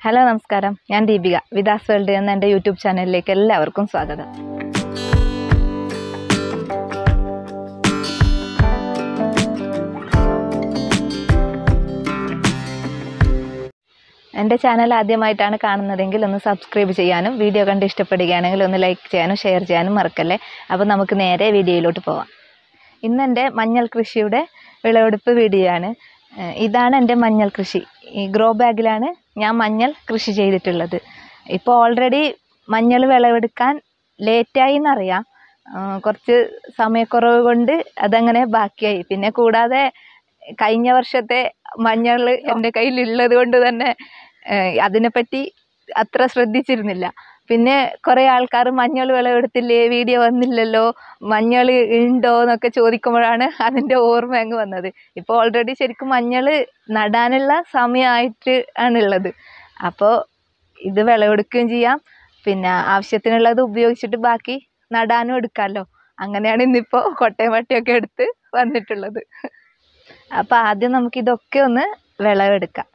Hello നമസ്കാരം, ഞാൻ Deepika. വിധാസ് world എന്ന എൻ്റെ യൂട്യൂബ് ചാനലിലേക്ക് എല്ലാവർക്കും സ്വാഗതം. എൻ്റെ ചാനൽ ആദ്യമായിട്ടാണ് കാണുന്നതെങ്കിൽ ഒന്ന് സബ്സ്ക്രൈബ് ചെയ്യാനും വീഡിയോ കണ്ട് ഇഷ്ടപ്പെടുകയാണെങ്കിൽ ഒന്ന് ലൈക്ക് ചെയ്യാനും ഷെയർ ചെയ്യാനും മറക്കല്ലേ. അപ്പോൾ നമുക്ക് നേരെ വീഡിയോയിലോട്ട് പോവാം. ഇന്ന് എൻ്റെ മഞ്ഞൾ കൃഷിയുടെ വിളവെടുപ്പ് വീഡിയോ ആണ്. ഇതാണ് എൻ്റെ മഞ്ഞൾ കൃഷി. ഈ ഗ്രോ ബാഗിലാണ് ഞാൻ മഞ്ഞൾ കൃഷി ചെയ്തിട്ടുള്ളത്. ഇപ്പോൾ ഓൾറെഡി മഞ്ഞൾ വിളവെടുക്കാൻ ലേറ്റായി എന്നറിയാം. കുറച്ച് സമയക്കുറവ് കൊണ്ട് അതങ്ങനെ ബാക്കിയായി. പിന്നെ കൂടാതെ കഴിഞ്ഞ വർഷത്തെ മഞ്ഞൾ എൻ്റെ കയ്യിലുള്ളത് കൊണ്ട് തന്നെ അതിനെപ്പറ്റി അത്ര ശ്രദ്ധിച്ചിരുന്നില്ല. പിന്നെ കുറേ ആൾക്കാർ മഞ്ഞൾ വിളവെടുത്തില്ലേ, വീഡിയോ വന്നില്ലല്ലോ, മഞ്ഞൾ ഉണ്ടോ എന്നൊക്കെ ചോദിക്കുമ്പോഴാണ് അതിൻ്റെ ഓർമ്മ അങ്ങ് വന്നത്. ഇപ്പോൾ ഓൾറെഡി ശരിക്കും മഞ്ഞൾ നടാനുള്ള സമയമായിട്ട് ആണുള്ളത്. അപ്പോൾ ഇത് വിളവെടുക്കുകയും ചെയ്യാം, പിന്നെ ആവശ്യത്തിനുള്ളത് ഉപയോഗിച്ചിട്ട് ബാക്കി നടാനും എടുക്കാമല്ലോ. അങ്ങനെയാണ് ഇന്നിപ്പോൾ കൊട്ടയും വട്ടിയൊക്കെ എടുത്ത് വന്നിട്ടുള്ളത്. അപ്പോൾ ആദ്യം നമുക്കിതൊക്കെ ഒന്ന് വിളവെടുക്കാം.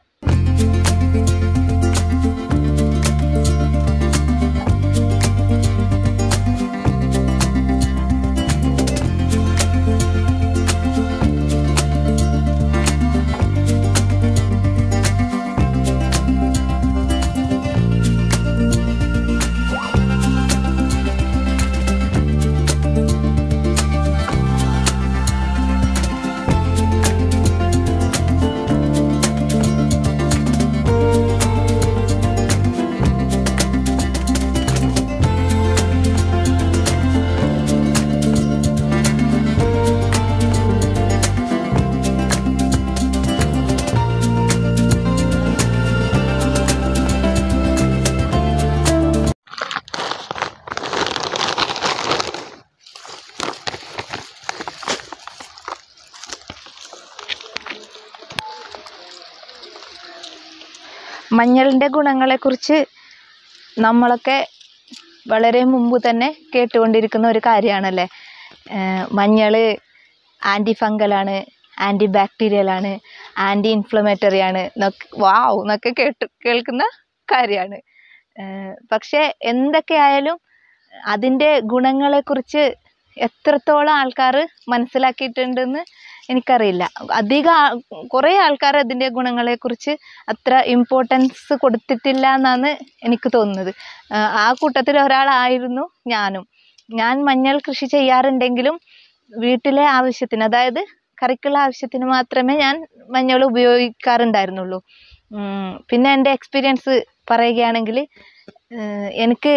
മഞ്ഞളിൻ്റെ ഗുണങ്ങളെക്കുറിച്ച് നമ്മളൊക്കെ വളരെ മുമ്പ് തന്നെ കേട്ടുകൊണ്ടിരിക്കുന്ന ഒരു കാര്യമാണല്ലേ. മഞ്ഞൾ ആൻറ്റി ഫംഗലാണ്, ആൻറ്റി ബാക്ടീരിയലാണ്, ആൻറ്റി ഇൻഫ്ലമേറ്ററി ആണ് എന്നൊക്കെ കേൾക്കുന്ന കാര്യമാണ്. പക്ഷേ എന്തൊക്കെയായാലും അതിൻ്റെ ഗുണങ്ങളെക്കുറിച്ച് എത്രത്തോളം ആൾക്കാർ മനസ്സിലാക്കിയിട്ടുണ്ടെന്ന് എനിക്കറിയില്ല. കുറേ ആൾക്കാർ അതിൻ്റെ ഗുണങ്ങളെക്കുറിച്ച് അത്ര ഇമ്പോർട്ടൻസ് കൊടുത്തിട്ടില്ല എന്നാണ് എനിക്ക് തോന്നുന്നത്. ആ കൂട്ടത്തിൽ ഒരാളായിരുന്നു ഞാനും. ഞാൻ മഞ്ഞൾ കൃഷി ചെയ്യാറുണ്ടെങ്കിലും വീട്ടിലെ ആവശ്യത്തിന്, അതായത് കറിക്കുള്ള ആവശ്യത്തിന് മാത്രമേ ഞാൻ മഞ്ഞൾ ഉപയോഗിക്കാറുണ്ടായിരുന്നുള്ളൂ. പിന്നെ എൻ്റെ എക്സ്പീരിയൻസ് പറയുകയാണെങ്കിൽ എനിക്ക്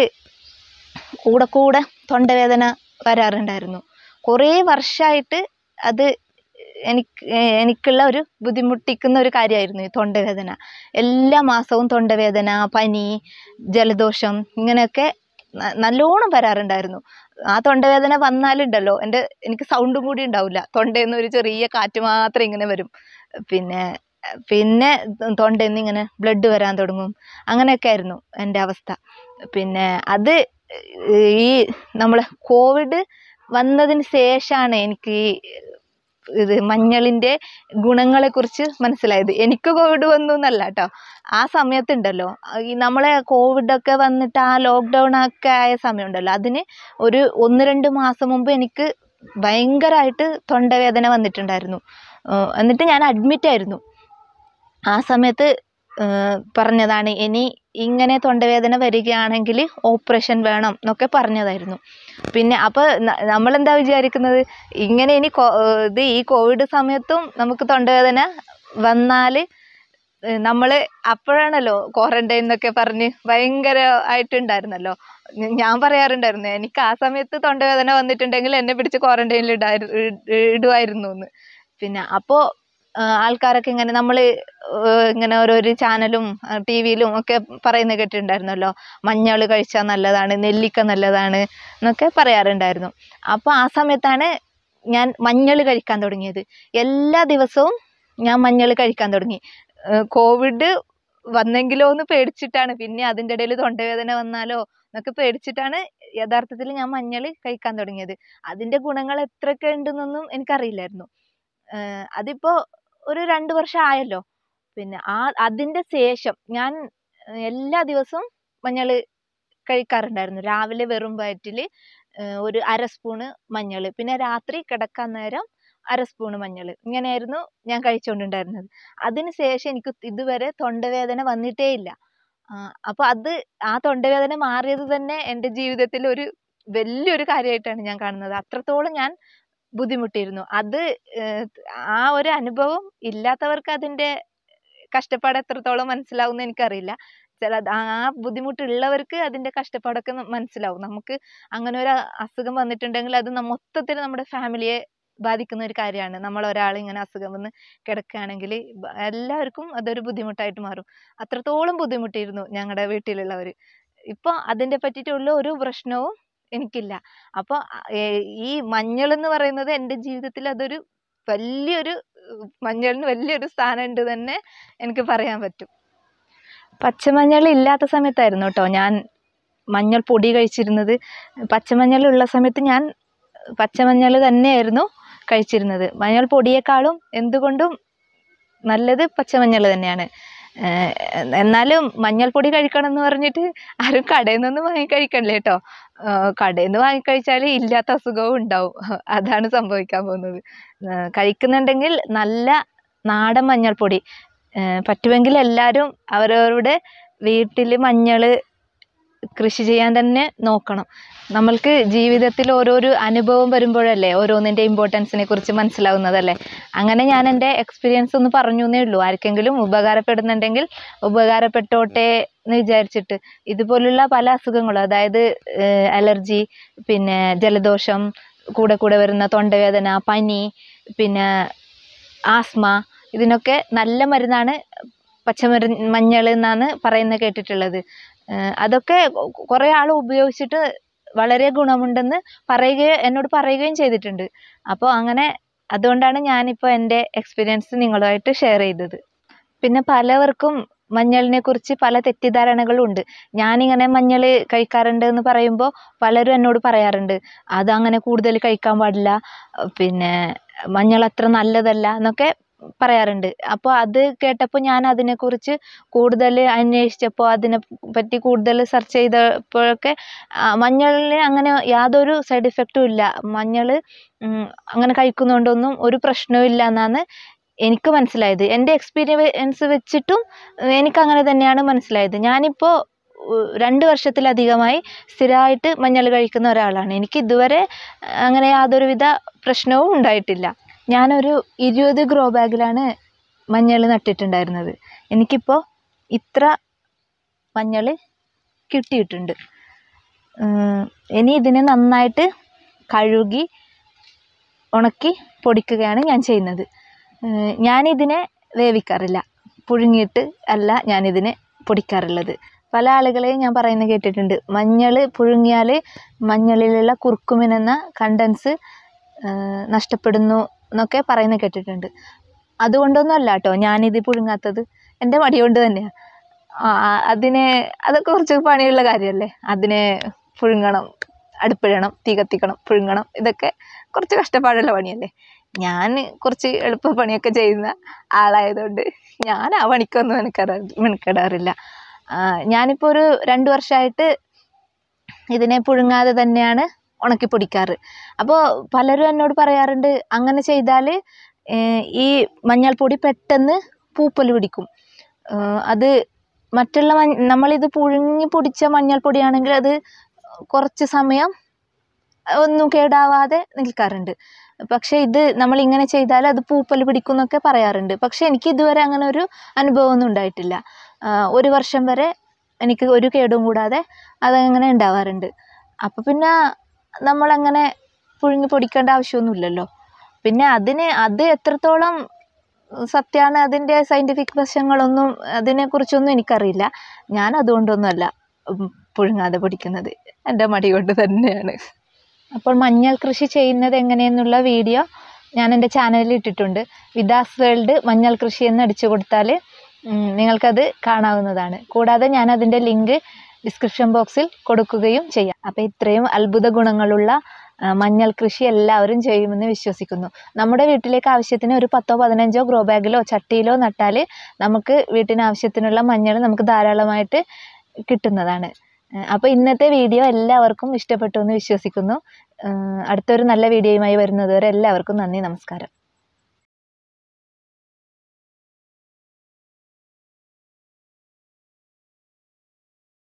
കൂടെ തൊണ്ടവേദന വരാറുണ്ടായിരുന്നു. കുറേ വർഷമായിട്ട് അത് എനിക്കുള്ള ഒരു ബുദ്ധിമുട്ടിക്കുന്ന ഒരു കാര്യമായിരുന്നു ഈ തൊണ്ടവേദന. എല്ലാ മാസവും തൊണ്ടവേദന, പനി, ജലദോഷം ഇങ്ങനെയൊക്കെ നല്ലോണം വരാറുണ്ടായിരുന്നു. ആ തൊണ്ടവേദന വന്നാലുണ്ടല്ലോ എനിക്ക് സൗണ്ടും കൂടി ഉണ്ടാവില്ല. തൊണ്ടയിൽ നിന്ന് ഒരു ചെറിയ കാറ്റ് മാത്രം ഇങ്ങനെ വരും. പിന്നെ തൊണ്ടയിൽ നിന്ന് ഇങ്ങനെ ബ്ലഡ് വരാൻ തുടങ്ങും. അങ്ങനെയൊക്കെ ആയിരുന്നു എൻ്റെ അവസ്ഥ. പിന്നെ അത് ഈ നമ്മളെ കോവിഡ് വന്നതിന് ശേഷമാണ് എനിക്ക് ഇത് മഞ്ഞളിൻ്റെ ഗുണങ്ങളെക്കുറിച്ച് മനസ്സിലായത്. എനിക്ക് കോവിഡ് വന്നു എന്നല്ല കേട്ടോ. ആ സമയത്തുണ്ടല്ലോ, ഈ നമ്മളെ കോവിഡൊക്കെ വന്നിട്ട് ആ ലോക്ക്ഡൗൺ ഒക്കെ ആയ സമയമുണ്ടല്ലോ, അതിന് ഒരു 1-2 മാസം മുമ്പ് എനിക്ക് ഭയങ്കരമായിട്ട് തൊണ്ടവേദന വന്നിട്ടുണ്ടായിരുന്നു. എന്നിട്ട് ഞാൻ അഡ്മിറ്റായിരുന്നു. ആ സമയത്ത് പറഞ്ഞതാണ്, ഇനി ഇങ്ങനെ തൊണ്ടവേദന വരികയാണെങ്കിൽ ഓപ്പറേഷൻ വേണം എന്നൊക്കെ പറഞ്ഞതായിരുന്നു. പിന്നെ അപ്പോൾ നമ്മളെന്താ വിചാരിക്കുന്നത്, ഇങ്ങനെ ഈ കോവിഡ് സമയത്തും നമുക്ക് തൊണ്ടവേദന വന്നാൽ നമ്മൾ അപ്പോഴാണല്ലോ ക്വാറന്റൈൻ എന്നൊക്കെ പറഞ്ഞ് ഭയങ്കരമായിട്ടുണ്ടായിരുന്നല്ലോ. ഞാൻ പറയാറുണ്ടായിരുന്നു, എനിക്ക് ആ സമയത്ത് തൊണ്ടവേദന വന്നിട്ടുണ്ടെങ്കിൽ എന്നെ പിടിച്ച് ക്വാറന്റൈനിൽ ഇടുമായിരുന്നു എന്ന്. പിന്നെ അപ്പോൾ ആൾക്കാരൊക്കെ ഇങ്ങനെ ഓരോരോ ചാനലും TV-യിലും ഒക്കെ പറയുന്നത് കേട്ടിട്ടുണ്ടായിരുന്നല്ലോ, മഞ്ഞൾ കഴിച്ചാൽ നല്ലതാണ്, നെല്ലിക്ക നല്ലതാണ് എന്നൊക്കെ പറയാറുണ്ടായിരുന്നു. അപ്പോൾ ആ സമയത്താണ് ഞാൻ മഞ്ഞൾ കഴിക്കാൻ തുടങ്ങിയത്. എല്ലാ ദിവസവും ഞാൻ മഞ്ഞൾ കഴിക്കാൻ തുടങ്ങി. കോവിഡ് വന്നെങ്കിലോ എന്ന് പേടിച്ചിട്ടാണ്, പിന്നെ അതിൻ്റെ ഇടയിൽ തൊണ്ടവേദന വന്നാലോ എന്നൊക്കെ പേടിച്ചിട്ടാണ് യഥാർത്ഥത്തിൽ ഞാൻ മഞ്ഞൾ കഴിക്കാൻ തുടങ്ങിയത്. അതിൻ്റെ ഗുണങ്ങൾ എത്രയൊക്കെ ഉണ്ടെന്നൊന്നും എനിക്കറിയില്ലായിരുന്നു. അതിപ്പോൾ ഒരു 2 വർഷം ആയല്ലോ. പിന്നെ അതിൻ്റെ ശേഷം ഞാൻ എല്ലാ ദിവസവും മഞ്ഞൾ കഴിക്കാറുണ്ടായിരുന്നു. രാവിലെ വെറും വയറ്റിൽ ഒരു അര സ്പൂണ് മഞ്ഞൾ, പിന്നെ രാത്രി കിടക്കാൻ നേരം അര സ്പൂണ് മഞ്ഞൾ, ഇങ്ങനെയായിരുന്നു ഞാൻ കഴിച്ചുകൊണ്ടുണ്ടായിരുന്നത്. അതിനുശേഷം എനിക്ക് ഇതുവരെ തൊണ്ടവേദന വന്നിട്ടേ ഇല്ല. അപ്പൊ ആ തൊണ്ടവേദന മാറിയത് തന്നെ എൻ്റെ ജീവിതത്തിൽ ഒരു വലിയൊരു കാര്യമായിട്ടാണ് ഞാൻ കാണുന്നത്. അത്രത്തോളം ഞാൻ ബുദ്ധിമുട്ടിയിരുന്നു. ആ ഒരു അനുഭവം ഇല്ലാത്തവർക്ക് അതിന്റെ കഷ്ടപ്പാട് എത്രത്തോളം മനസ്സിലാവും എന്ന് എനിക്കറിയില്ല. ആ ബുദ്ധിമുട്ടുള്ളവർക്ക് അതിന്റെ കഷ്ടപ്പാടൊക്കെ മനസ്സിലാവും. നമുക്ക് അങ്ങനെ ഒരു അസുഖം വന്നിട്ടുണ്ടെങ്കിൽ അത് മൊത്തത്തിൽ നമ്മുടെ ഫാമിലിയെ ബാധിക്കുന്ന ഒരു കാര്യമാണ്. നമ്മൾ ഒരാൾ ഇങ്ങനെ അസുഖം വന്ന് കിടക്കുകയാണെങ്കിൽ എല്ലാവർക്കും അതൊരു ബുദ്ധിമുട്ടായിട്ട് മാറും. അത്രത്തോളം ബുദ്ധിമുട്ടിയിരുന്നു ഞങ്ങളുടെ വീട്ടിലുള്ളവർ. ഇപ്പൊ അതിന്റെ പറ്റിയിട്ടുള്ള ഒരു പ്രശ്നവും എനിക്കില്ല. അപ്പൊ ഈ മഞ്ഞൾ എന്ന് പറയുന്നത് എൻ്റെ ജീവിതത്തിൽ അതൊരു മഞ്ഞളിന് വലിയൊരു സ്ഥാനം ഉണ്ട് തന്നെ എനിക്ക് പറയാൻ പറ്റും. പച്ചമഞ്ഞൾ ഇല്ലാത്ത സമയത്തായിരുന്നു കേട്ടോ ഞാൻ മഞ്ഞൾ പൊടി കഴിച്ചിരുന്നത്. പച്ചമഞ്ഞൾ ഉള്ള സമയത്ത് ഞാൻ പച്ചമഞ്ഞൾ തന്നെയായിരുന്നു കഴിച്ചിരുന്നത്. മഞ്ഞൾ പൊടിയേക്കാളും എന്തുകൊണ്ടും നല്ലത് പച്ചമഞ്ഞൾ തന്നെയാണ്. എന്നാലും മഞ്ഞൾപ്പൊടി കഴിക്കണം എന്ന് പറഞ്ഞിട്ട് ആരും കടയിൽ നിന്നൊന്നും വാങ്ങി കഴിക്കണില്ലേ കേട്ടോ. കടയിൽ നിന്ന് വാങ്ങിക്കഴിച്ചാൽ ഇല്ലാത്ത അസുഖവും ഉണ്ടാവും. അതാണ് സംഭവിക്കാൻ പോകുന്നത്. കഴിക്കുന്നുണ്ടെങ്കിൽ നല്ല നാടൻ മഞ്ഞൾപ്പൊടി, പറ്റുമെങ്കിൽ എല്ലാവരും അവരവരുടെ വീട്ടിൽ മഞ്ഞൾ കൃഷി ചെയ്യാൻ തന്നെ നോക്കണം. നമ്മൾക്ക് ജീവിതത്തിൽ ഓരോരോ അനുഭവം വരുമ്പോഴല്ലേ ഓരോന്നിൻ്റെ ഇമ്പോർട്ടൻസിനെ കുറിച്ച് മനസ്സിലാവുന്നതല്ലേ. അങ്ങനെ ഞാൻ എൻ്റെ എക്സ്പീരിയൻസ് ഒന്ന് പറഞ്ഞു എന്നേ ഉള്ളൂ. ആർക്കെങ്കിലും ഉപകാരപ്പെടുന്നുണ്ടെങ്കിൽ ഉപകാരപ്പെട്ടോട്ടെ എന്ന് വിചാരിച്ചിട്ട്. ഇതുപോലുള്ള പല അസുഖങ്ങളും, അതായത് അലർജി, പിന്നെ ജലദോഷം, കൂടെ വരുന്ന തൊണ്ടവേദന, പനി, പിന്നെ ആസ്മ, ഇതിനൊക്കെ നല്ല മരുന്നാണ് മഞ്ഞൾ എന്നാണ് പറയുന്നത് കേട്ടിട്ടുള്ളത്. അതൊക്കെ കുറേ ആൾ ഉപയോഗിച്ചിട്ട് വളരെ ഗുണമുണ്ടെന്ന് എന്നോട് പറയുകയും ചെയ്തിട്ടുണ്ട്. അപ്പോൾ അതുകൊണ്ടാണ് ഞാനിപ്പോൾ എൻ്റെ എക്സ്പീരിയൻസ് നിങ്ങളുമായിട്ട് ഷെയർ ചെയ്തത്. പിന്നെ പലവർക്കും മഞ്ഞളിനെ കുറിച്ച് പല തെറ്റിദ്ധാരണകളും ഉണ്ട്. ഞാനിങ്ങനെ മഞ്ഞൾ കഴിക്കാറുണ്ട് എന്ന് പറയുമ്പോൾ പലരും എന്നോട് പറയാറുണ്ട് അതങ്ങനെ കൂടുതൽ കഴിക്കാൻ പാടില്ല, പിന്നെ മഞ്ഞൾ അത്ര നല്ലതല്ല എന്നൊക്കെ പറയാറുണ്ട്. അപ്പോൾ അത് കേട്ടപ്പോൾ ഞാൻ അതിനെക്കുറിച്ച് കൂടുതൽ അന്വേഷിച്ചപ്പോൾ, അതിനെ പറ്റി കൂടുതൽ സെർച്ച് ചെയ്തപ്പോഴൊക്കെ മഞ്ഞളിന് അങ്ങനെ യാതൊരു സൈഡ് ഇഫക്റ്റും ഇല്ല. മഞ്ഞൾ അങ്ങനെ കഴിക്കുന്നതുകൊണ്ടൊന്നും ഒരു പ്രശ്നവും ഇല്ല എന്നാണ് എനിക്ക് മനസ്സിലായത്. എൻ്റെ എക്സ്പീരിയൻസ് വെച്ചിട്ടും എനിക്കങ്ങനെ തന്നെയാണ് മനസ്സിലായത്. ഞാനിപ്പോൾ 2 വർഷത്തിലധികമായി സ്ഥിരമായിട്ട് മഞ്ഞൾ കഴിക്കുന്ന ഒരാളാണ്. എനിക്ക് ഇതുവരെ അങ്ങനെ യാതൊരുവിധ പ്രശ്നവും ഉണ്ടായിട്ടില്ല. ഞാനൊരു 20 ഗ്രോ ബാഗിലാണ് മഞ്ഞൾ നട്ടിട്ടുണ്ടായിരുന്നത്. എനിക്കിപ്പോൾ ഇത്ര മഞ്ഞൾ കിട്ടിയിട്ടുണ്ട്. ഇനി ഇതിനെ നന്നായിട്ട് കഴുകി ഉണക്കി പൊടിക്കുകയാണ് ഞാൻ ചെയ്യുന്നത്. ഞാനിതിനെ വേവിക്കാറില്ല, പുഴുങ്ങിയിട്ട് അല്ല ഞാനിതിനെ പൊടിക്കാറുള്ളത്. പല ആളുകളെയും ഞാൻ പറയുന്നത് കേട്ടിട്ടുണ്ട്, മഞ്ഞൾ പുഴുങ്ങിയാൽ മഞ്ഞളിലുള്ള കുർക്കുമിൻ എന്ന കണ്ടൻസ് നഷ്ടപ്പെടുന്നു എന്നൊക്കെ പറയുന്നത് കേട്ടിട്ടുണ്ട്. അതുകൊണ്ടൊന്നും അല്ല കേട്ടോ ഞാനിത് പുഴുങ്ങാത്തത്, എൻ്റെ മടി കൊണ്ട് തന്നെയാണ്. അതൊക്കെ കുറച്ച് പണിയുള്ള കാര്യമല്ലേ. അതിനെ പുഴുങ്ങണം, അടുപ്പിടണം, തീ കത്തിക്കണം, പുഴുങ്ങണം, ഇതൊക്കെ കുറച്ച് കഷ്ടപ്പാടുള്ള പണിയല്ലേ. ഞാൻ കുറച്ച് എളുപ്പ പണിയൊക്കെ ചെയ്യുന്ന ആളായതുകൊണ്ട് ഞാൻ ആ പണിക്കൊന്നും മെനക്കെടാറില്ല. ഞാനിപ്പോൾ ഒരു 2 വർഷമായിട്ട് ഇതിനെ പുഴുങ്ങാതെ തന്നെയാണ് ഉണക്കി പൊടിക്കാറ്. അപ്പോൾ പലരും എന്നോട് പറയാറുണ്ട് അങ്ങനെ ചെയ്താൽ ഈ മഞ്ഞൾപ്പൊടി പെട്ടെന്ന് പൂപ്പൽ പിടിക്കും. അത് മറ്റുള്ള നമ്മളിത് പുഴുങ്ങി പൊടിച്ച മഞ്ഞൾപ്പൊടിയാണെങ്കിൽ അത് കുറച്ച് സമയം ഒന്നും കേടാവാതെ നിൽക്കാറുണ്ട്. പക്ഷേ ഇത് നമ്മളിങ്ങനെ ചെയ്താൽ അത് പൂപ്പൽ പിടിക്കും എന്നൊക്കെ പറയാറുണ്ട്. പക്ഷെ എനിക്ക് ഇതുവരെ അങ്ങനെ ഒരു അനുഭവമൊന്നും ഉണ്ടായിട്ടില്ല. 1 വർഷം വരെ എനിക്ക് ഒരു കേടും കൂടാതെ അതങ്ങനെ ഉണ്ടാവാറുണ്ട്. അപ്പോൾ പിന്നെ നമ്മളങ്ങനെ പുഴുങ്ങി പൊടിക്കേണ്ട ആവശ്യമൊന്നുമില്ലല്ലോ. പിന്നെ അത് എത്രത്തോളം സത്യമാണ്, അതിൻ്റെ സയൻറ്റിഫിക് വശങ്ങളൊന്നും അതിനെക്കുറിച്ചൊന്നും എനിക്കറിയില്ല. ഞാൻ അതുകൊണ്ടൊന്നുമല്ല പുഴുങ്ങാതെ പൊടിക്കുന്നത്, എൻ്റെ മടി കൊണ്ട് തന്നെയാണ്. അപ്പോൾ മഞ്ഞൾ കൃഷി ചെയ്യുന്നത് എങ്ങനെയെന്നുള്ള വീഡിയോ ഞാൻ എൻ്റെ ചാനലിൽ ഇട്ടിട്ടുണ്ട്. വിധാസ് വേൾഡ് മഞ്ഞൾ കൃഷി എന്ന് അടിച്ചു കൊടുത്താൽ നിങ്ങൾക്കത് കാണാവുന്നതാണ്. കൂടാതെ ഞാൻ അതിൻ്റെ ലിങ്ക് ഡിസ്ക്രിപ്ഷൻ ബോക്സിൽ കൊടുക്കുകയും ചെയ്യാം. അപ്പോൾ ഇത്രയും അത്ഭുത ഗുണങ്ങളുള്ള മഞ്ഞൾ കൃഷി എല്ലാവരും ചെയ്യുമെന്ന് വിശ്വസിക്കുന്നു. നമ്മുടെ വീട്ടിലേക്ക് ആവശ്യത്തിന് ഒരു 10ഓ 15ഓ ഗ്രോ ബാഗിലോ ചട്ടിയിലോ നട്ടാൽ നമുക്ക് വീട്ടിനാവശ്യത്തിനുള്ള മഞ്ഞൾ നമുക്ക് ധാരാളമായിട്ട് കിട്ടുന്നതാണ്. അപ്പോൾ ഇന്നത്തെ വീഡിയോ എല്ലാവർക്കും ഇഷ്ടപ്പെട്ടു എന്ന് വിശ്വസിക്കുന്നു. അടുത്തൊരു നല്ല വീഡിയോയുമായി വരുന്നതുവരെ എല്ലാവർക്കും നന്ദി, നമസ്കാരം.